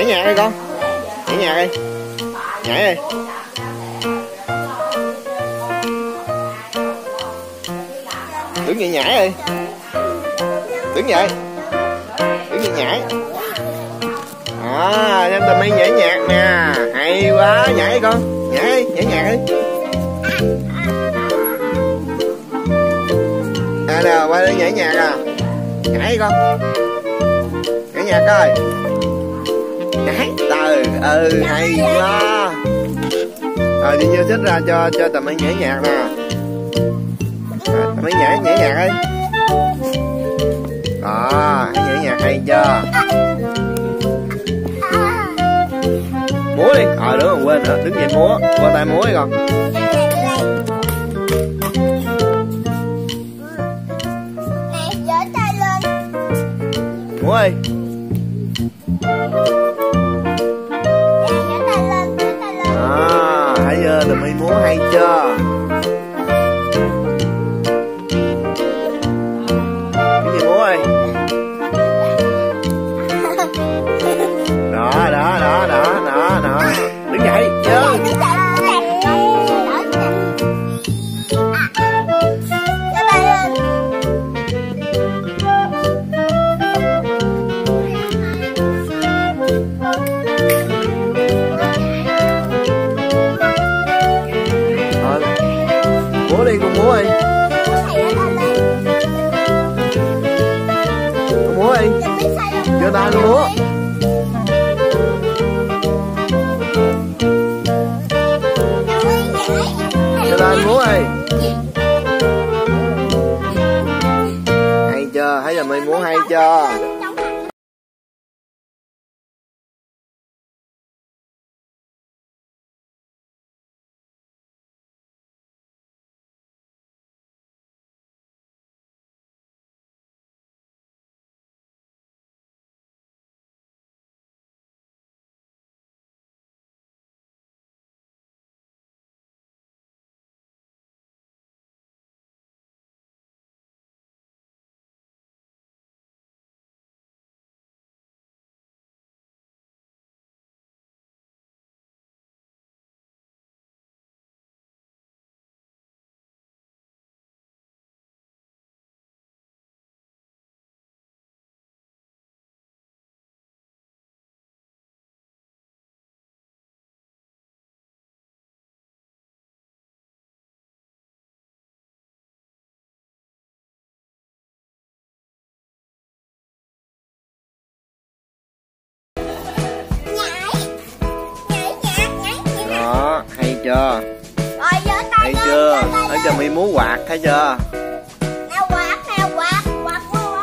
Nhảy nhạc đi con. Nhảy nhạc đi. Nhảy đi. Đứng dậy nhảy đi. Đứng dậy. Đứng dậy nhảy. Em Tầm My nhảy nhạc nè. Hay quá. Nhảy đi con. Nhảy đi. Nhảy nhạc đi. Nào qua đây nhảy nhạc à. Nhảy đi con. Nhảy nhạc coi. Nhảy. Hay quá. Rồi đi vô xích ra cho Tầm My nhảy nhạc nè. Tầm My nhảy nhạc đi. Đó, nhảy nhạc hay chưa? Múa đi. Đúng rồi, quên nữa. Đứng dậy múa. Qua tay múa đi con. Múa đi. Thấy chưa? Tụi mình múa hay chưa? Cái gì múa đi. Đó. Đứng dậy. Chưa? Múa đi, con múa đi. Con múa đi. Giơ tay con múa. Giơ tay múa đi. Hay chưa? Thấy là mình múa hay chưa? Hay chưa? Hay chưa? Thấy Tầm My múa quạt thấy chưa? Quạt múa.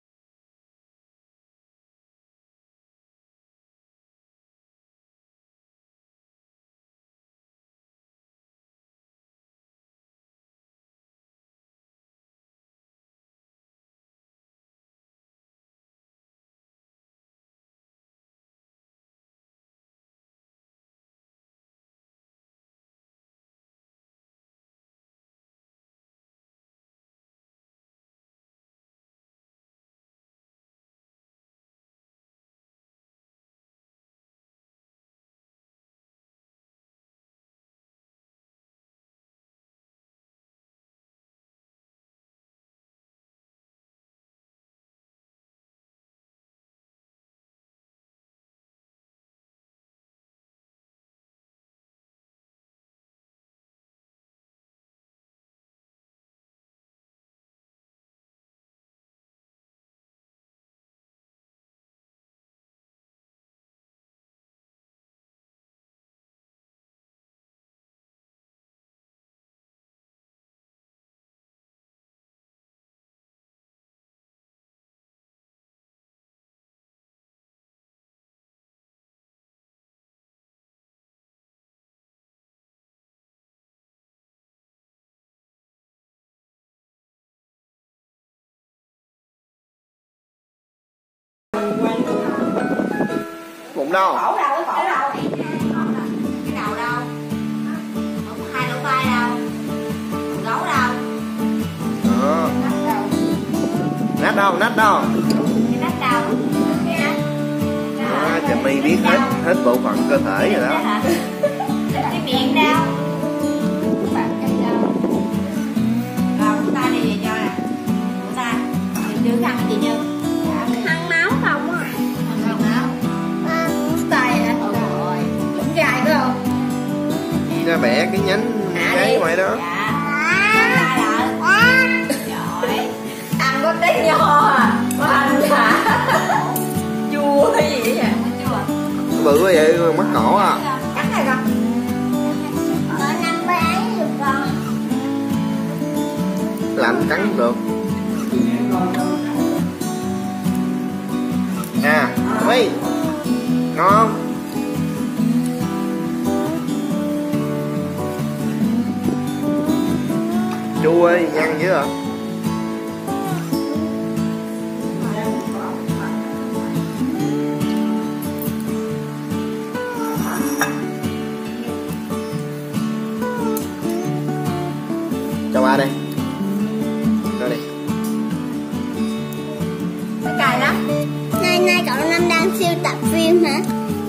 Bụng đâu? Cổ đâu? Cái cổ đâu? Cái đầu đâu? Hai lỗ tai đâu? Gấu đâu? Nát đâu? Nát đâu? Cái nách đâu? Cái nách. Trà My biết hết bộ phận cơ thể rồi đó. Cái miệng đâu? Bạn cái đâu? Rồi chúng ta đi về cho nè. Chúng ta mình đưa khăn chị Như. Khăn máu không á? Khăn máu. Tay hả? Rồi. Cũng dài phải không? Ra bẻ cái nhánh giấy ngoài đó. Rồi. Ăn có tí nho à? Có ăn hả? Chua hay gì vậy? Bự quá vậy, mắc cổ à. Cắn này con. Có 5 bé được con. Lạnh cắn không được. Nè, My ngon không? Chua ấy, nhăn dữ à? Cho ba đây. Cho đi. Nó cay lắm. Nay cậu Năm đang siêu tập phim hả?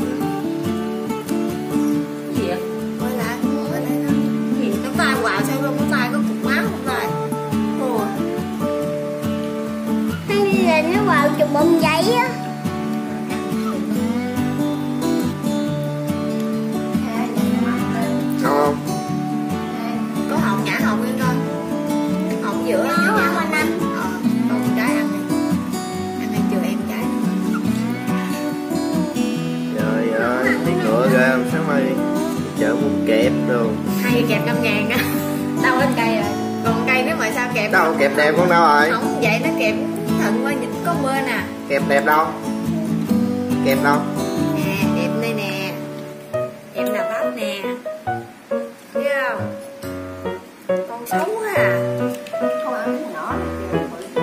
Gì vậy? Coi lại thôi. Gì? Cái tay quạo sao luôn, cái tay có cục máu không rồi? Ồ. Hay bây giờ nó vào chụp bông giấy á. Ngon không? Có họng nhả họng lên coi. Họng giữa nhả họng anh. Con trái ăn đi. Ăn chưa em trái nữa. Trời ơi, đi ngựa ra làm sáng mai đi chợ mua kẹp đồ. 2 kẹp 5.000 á. Đâu hết cây rồi. Còn cây nếu mà sao kẹp? Đâu kẹp đẹp con đâu rồi? Không vậy nó kẹp thận qua có bên à. Kẹp đẹp đâu? Kẹp đâu? Nè, đẹp đây nè. Em là bắp nè. Thấy không? Con xấu quá à. Thôi ăn cái nhỏ này.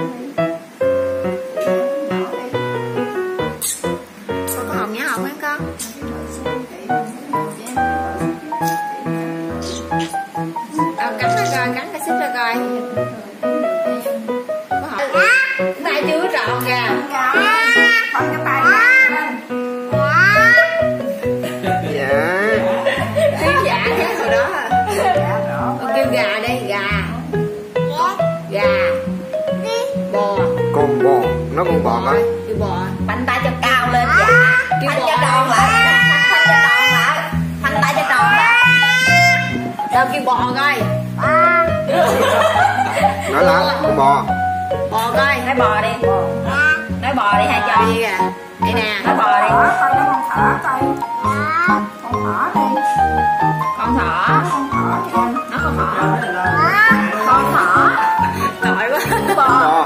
Con có hồng nhá hồng ấy con. Cắn nó coi, cắn cái xích ra coi. Có hồng. Tay chưa tròn kìa. Thôi cái tay ra. Dạ. Tiếng giả thế hồi đó à. Con kêu gà đây, gà. Gà. Bò. Con bò, nó con bò hả? Kêu bò. Phanh tay cho cao lên dạ. Phanh cho tròn lại. Phanh cho tròn lại. Phanh tay cho tròn lại. Đâu kêu bò coi. Nói là con bò. Bò coi. Nói bò đi. Nói bò đi hai chồng. Gì kìa. Đây nè. Nói bò đi. Coi nó con thỏ coi. Con thỏ đi. Con thỏ. Con thỏ cho em. Nó con thỏ. Con thỏ. Tội quá. Bò.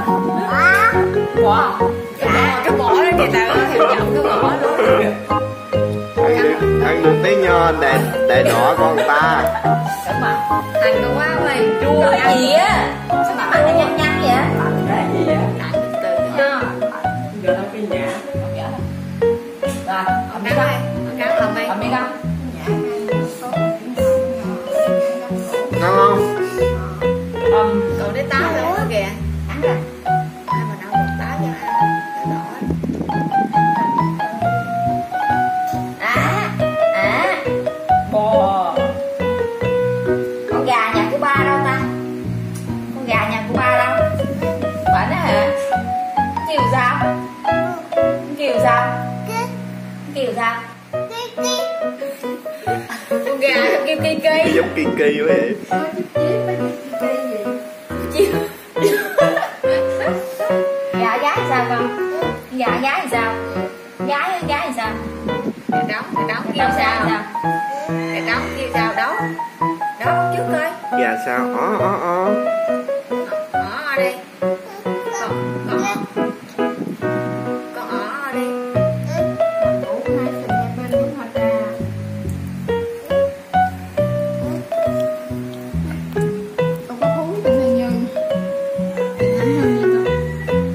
Bò. Cái bò đó kìa tao hiểu giọng cái bò luôn. Ăn được tí nho để đỏ con người ta. Đúng rồi. Thằng nó quá mày. Chua gì á. Sao mà bắt nó nhanh nhanh vậy? Cái gì vậy? Giờ đâu cái nhà. Rồi, Con cắn đây. Con cắn lòng đây. cầm đi con. Ngon không? Cậu đấy táo nữa kìa. Cắn rồi. Ai mà nấu một táo cho ăn. Cho đỏ. Bò. Con gà nhà của ba đâu ta? Con gà nhà của ba đâu? Bển á hả? Kêu sao? Kêu sao? Kêu sao? Con gà kêu ki ki. Giống kỳ kỳ quá vậy. Gà gái sao con? Gà gái sao? Gái thì sao? Cái trống kêu sao? Cái trống kêu sao? Đấu. Đấu trước coi. Gà sao? Ó. Ở đây. Con ở đây.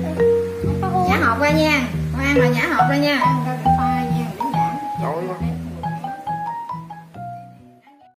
Nhả hộp ra nha. Con ăn rồi nhả hộp ra nha. Đói quá.